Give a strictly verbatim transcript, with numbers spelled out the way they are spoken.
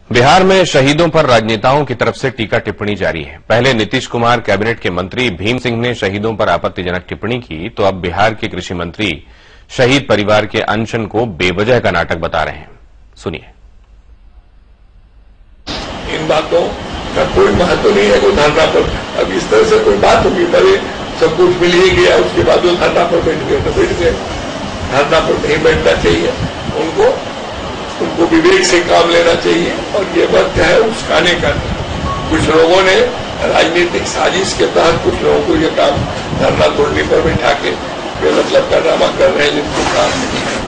बिहार में शहीदों पर राजनेताओं की तरफ से टीका टिप्पणी जारी है। पहले नीतीश कुमार कैबिनेट के मंत्री भीम सिंह ने शहीदों पर आपत्तिजनक टिप्पणी की, तो अब बिहार के कृषि मंत्री शहीद परिवार के अनशन को बेवजह का नाटक बता रहे हैं। सुनिए। इन बातों का कोई महत्व नहीं है। वो धरना पर अब इस तरह से कोई बात होगी, पहले सब कुछ मिल ही गया, उसके बाद वो धरना पर बैठ गए तो बैठ गए। धरना पर नहीं बैठना चाहिए, उनको उनको विवेक से काम लेना चाहिए। और ये वक्त है उस्काने का। कुछ लोगों ने राजनीतिक साजिश के तहत कुछ लोगों को ये काम धरना तोड़ने पर बैठा के बेमतलब का ड्रामा कर रहे हैं, जिनको काम नहीं है।